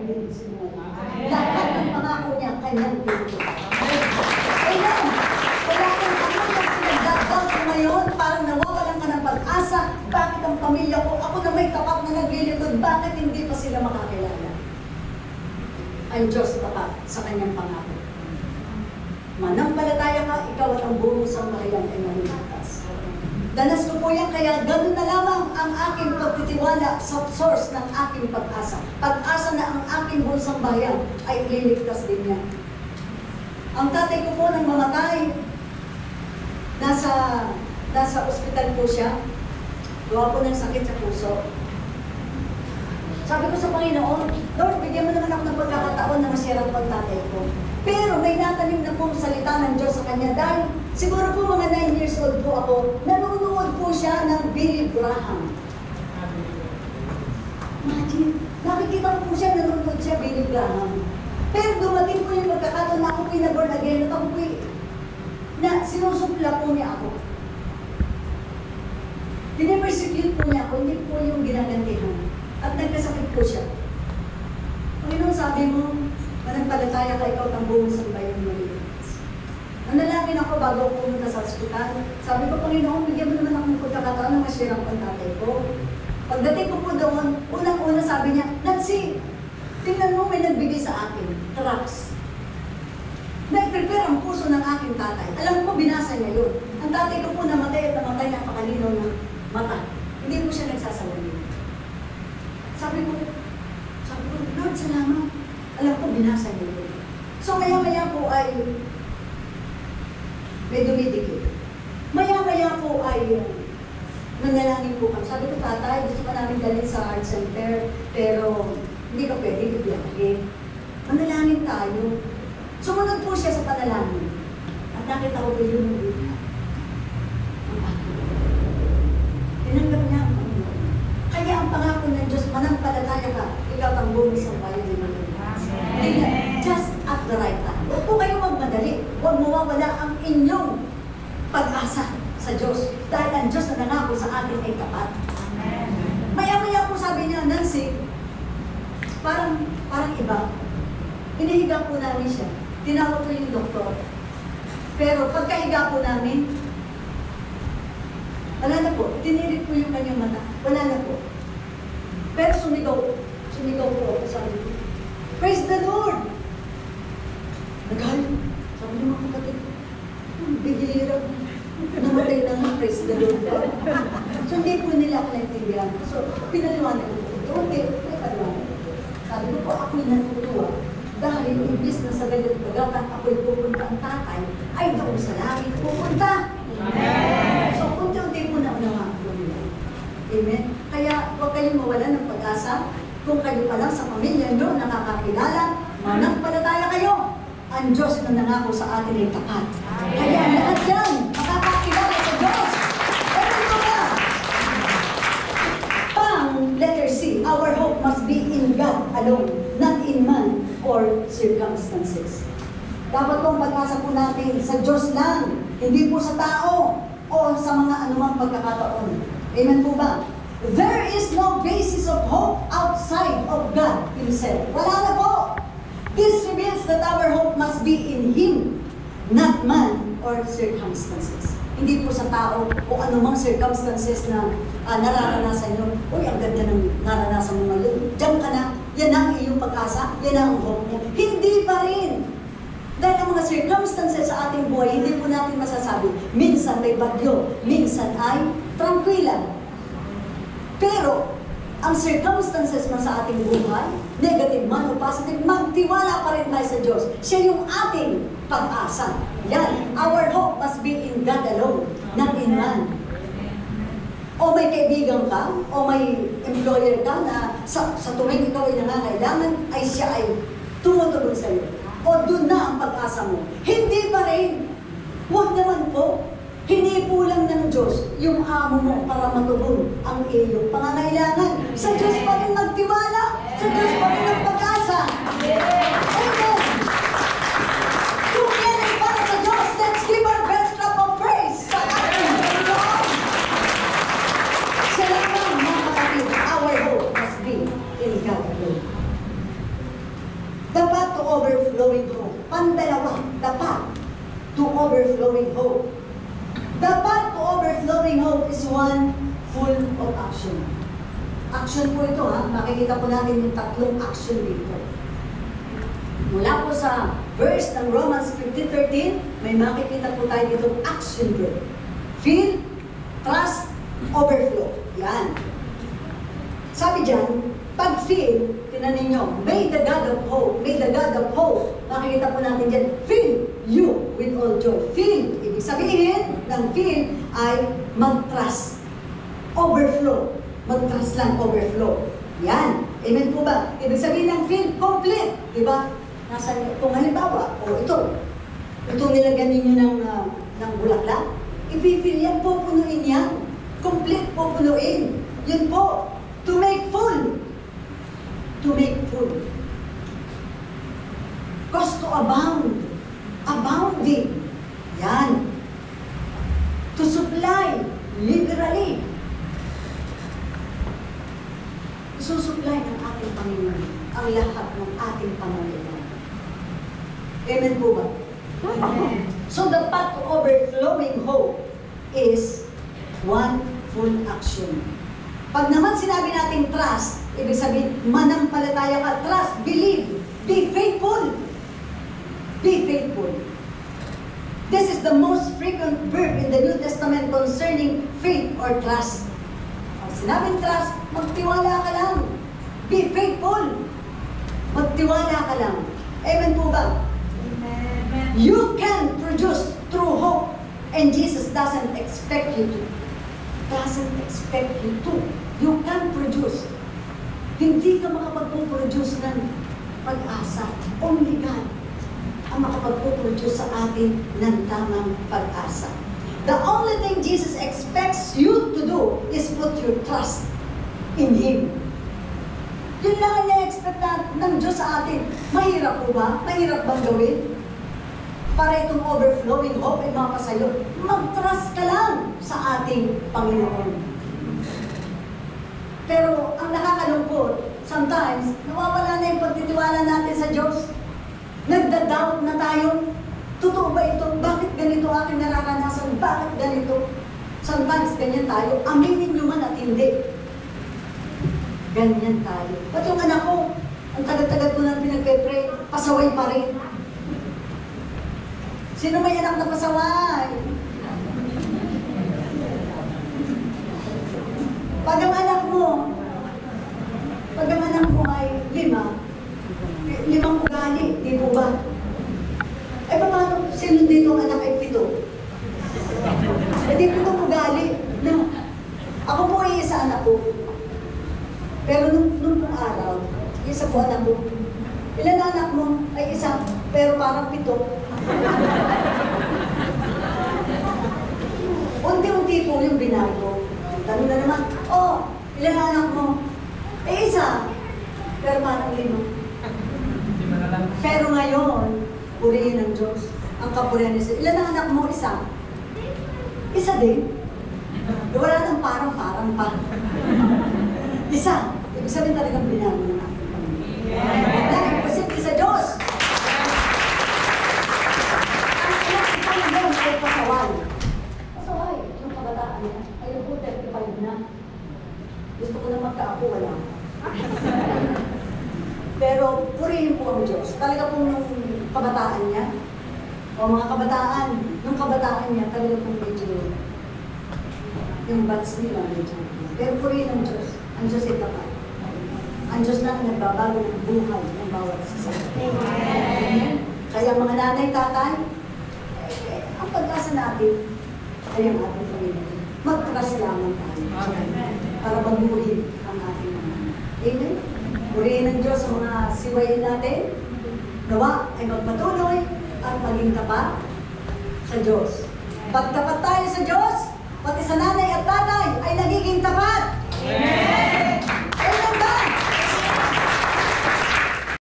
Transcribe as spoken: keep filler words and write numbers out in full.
hindi sinungaling. Lahat ng pangako niya, kanyang pinutupad. Amen! Kaya kung ano yung pinagdadal ko ngayon, parang nawawalan ka ng pag-asa, bakit ang pamilya ko, ako na may tapat na naglilingkod, bakit hindi pa sila makakilala? Ang Diyos tapat sa kanyang pangako. Manampalataya ka, ikaw at ang buong sambahayan ay maligtas. Danas ko po yan, kaya ganun na lamang ang aking pagtitiwala sa source ng aking pag-asa. Pag-asa na ang aking buong sambahayan ay ililigtas din niya. Ang tatay ko po nang mamatay, nasa, nasa ospital po siya, gawa po ng sakit sa puso. Sabi ko sa Panginoon, Lord, bigyan mo naman ako ng pagkakataon na masira ang pagtatay ko. Pero may natanim na pong salita ng Diyos sa kanya dahil siguro po mga nine years old po ako, nanonood po siya ng Billy Graham. Imagine, nakikita ko po siya, nanonood siya Billy Graham. Pero dumating po yung pagkakataon na ako po na born again at ako po na sinusupla po niya ako. Pinipersecute po niya ako, hindi po yung ginagantihan. At nagkasakit po siya. Panginoon, sabi mo, manampalataya ka, ikaw ang buong sambayan mo liligtas. Nanalangin ako bago ako pumunta sa ospital. Sabi ko, Panginoon, bigyan mo naman ako ng pagkakataon na masirang pagtatay ko. Pagdating ko po doon, unang-una sabi niya, Nancy, tingnan mo, may nagbigay sa akin, tracts. Nag-prepare ang puso ng aking tatay. Alam ko, binasa niya yun. Ang tatay ko po namatay at namatay ng pakalinaw ng mata. Hindi po siya nagsasalamin. Sabi ko, sabi ko, Lord, salamat. Alam ko, binasa niyo yun. So, maya-maya po ay may dumidikit. Maya-maya po ay uh, nangalangin po kami. Sabi ko, tatay, gusto pa namin dalhin sa heart center, pero hindi ka pwede, bibiyahin. Manalangin tayo. Sumunod po siya sa panalangin. At nakita ko po yun ng buhay. Ang ako. Tinanggap niya ang Panginoon. Kaya ang pangako ng Diyos, manampalataya ka, ikaw ang buong sambayan ng maligtas. Just at the right time. Huwag po kayo magmadali. Huwag mawawala ang inyong pag-asa sa Diyos. Dahil ang Diyos na nangako sa atin ay tapat. Maya-maya po sabi niya, Nancy, parang, parang iba. Pinahiga po namin siya. Tinawag ko yung doktor. Pero pagkahiga po namin, wala na po. Tinirit po yung kanyang mata. Wala na po. Pero sumigaw. Sumigaw po ako. Sabi ko, praise the Lord! Nagalit. Sabi niyo mga kapatid, bigila. Namatay na nga, praise the Lord. So hindi po nila ako naintindihan. So pinaliwanag ko po. Okay, may paliwanag ko. Sabi ko po, ako'y natutuwa. Dahil imbis na sa ganyan pagatan, ako'y pupunta ang tatay, ay doon sa langit pupunta. Amen! So, unti-unti po na unawaan ko nila. Amen? Kaya, huwag kayong mawala ng pag-asa. Kung kayo pa lang sa pamilya nyo, nakakakilala, manampalataya kayo. Ang Diyos na nangako sa atin ay tapat. Kaya lahat yan, makakakilala sa Diyos. Ano ko ba? Pang, letter C, our hope must be in God alone, not in man or circumstances. Dapat pong pag-asa po natin sa Diyos lang, hindi po sa tao o sa mga anumang pagkakataon. Amen po ba? There is no basis of hope outside of God Himself. Wala na po. This reveals that our hope must be in Him, not man or circumstances. Hindi po sa tao o anumang circumstances na uh, nararanasan nyo. Uy, ang ganda ng naranasan mo ngayon. Diyan ka na. Yan ang iyong pag-asa. Yan ang hope mo. Hindi pa rin. Dahil ang mga circumstances sa ating buhay, hindi po natin masasabi. Minsan may bagyo, minsan ay tranquila. Pero, ang circumstances man sa ating buhay, negative man o positive, magtiwala pa rin tayo sa Diyos. Siya yung ating pag-asa. Yan, our hope must be in God alone, not in man. O may kaibigan ka, o may employer ka na sa, sa tuwing ikaw ay nangangailangan, ay siya ay tumutulong sa iyo. O doon na ang pag-asa mo. Hindi pa rin. Huwag naman po. Hinipo lang ng Diyos yung amo mo para matugon ang iyong pangangailangan. Sa Diyos pa rin magtiwala. Sa Diyos pa rin ang pag-asa. Amen. Kung yan ay para sa Diyos, let's give our best clap of praise sa ating Panginoon. Siya lang mga kapatid, our hope must be in God alone. overflowing hope. Pandalawa, the path to overflowing hope. The path to overflowing hope is one full of action. Action po ito, ha? Makikita po natin yung tatlong action dito. Mula po sa verse ng Romans fifteen thirteen, may makikita po tayo dito action verb. Feel, trust, overflow. Yan. Sabi dyan, pag feel, tinan ninyo, may the God of hope, may the God of hope. Makikita po natin dyan, fill you with all joy. Feel, ibig sabihin ng feel ay mag-trust. Overflow. Mag-trust lang, overflow. Yan. Amen po ba? Ibig sabihin ng feel, complete. Diba? Nasa, kung halimbawa, o ito, itong nilagyan ninyo ng, uh, ng bulaklak, i-fill yan, pupunuin yan. Complete, pupunuin. Yun po. To make full. To make full. Cause to abound. Abounding. Yan. To supply. Liberally. Susupply ng ating Panginoon ang lahat ng ating pangangailangan. Amen po ba? Amen. So the path to overflowing hope is one full action. Pag naman sinabi natin trust, ibig sabihin, manampalataya ka, trust, believe, be faithful. Be faithful. This is the most frequent verb in the New Testament concerning faith or trust. Pag sinabing trust, magtiwala ka lang. Be faithful. Magtiwala ka lang. Amen po ba? Amen. You can produce through hope, and Jesus doesn't expect you to. Doesn't expect you to. You can produce. Hindi ka makapag-produce ng pag-asa. Only God ang makapag-produce sa atin ng tamang pag-asa. The only thing Jesus expects you to do is put your trust in Him. Yun lang ang na-expect ng Diyos sa atin. Mahirap po ba? Mahirap bang gawin? Para itong overflowing hope ay mapasayo. Mag-trust ka lang sa ating Panginoon. Pero ang nakakalungkot, sometimes, nawawala na yung pagtitiwala natin sa Diyos. Nagda-doubt na tayo. Totoo ba ito? Bakit ganito aking nararanasan? Bakit ganito? Sometimes, ganyan tayo. Aminin nyo man at hindi. Ganyan tayo. Ba't yung anak ko, ang tagal-tagal ko nang pinagpe-pray, pasaway pa rin. Sino may anak na pasaway? Pag ang anak mo, pag ang anak mo ay lima, limang ugali, di po ba? Eh, paano, sino dito ang anak ay pito? Eh, di pitong ugali. No. Ako po ay isa anak ko. Pero nung, nung pong araw, isa po anak ko. Ilan anak mo? Ay isa, pero parang pito. Unti-unti po yung binago. Tanong na naman, oh, ilan anak mo? Eh isa, pero parang lima. Pero ngayon, purihin ng Diyos. Ang kapurihan niya. Ilan ang anak mo? Isa. Isa din. Wala nang parang-parang pa. Isa. Ibig sabihin talagang binago ng ating Panginoon. Dahil posible sa Diyos. Ang anak ng Panginoon ay pasaway. Pasaway. Yung kabataan niya. Ayun po, thirty-five na. Gusto ko na magkaapo, wala. Pero purihin po ang Diyos. Talaga po nung kabataan niya, o mga kabataan, nung kabataan niya, talaga po medyo, yung bats nila medyo. Pero purihin ang Diyos. Ang Diyos ay tapat. Ang Diyos na ang nagbabago ng buhay ng bawat isa. Amen. Kaya mga nanay, tatay, eh, ang pag-asa natin ay ang ating Panginoon. Mag-trust lamang tayo. Para baguhin ang ating mga. Amen. Purihin ng Diyos sa mga siwayin natin. Nawa ay magpatuloy at maging tapat sa Diyos. Pag tapat tayo sa Diyos, pati sa nanay at tatay ay nagiging tapat. Amen!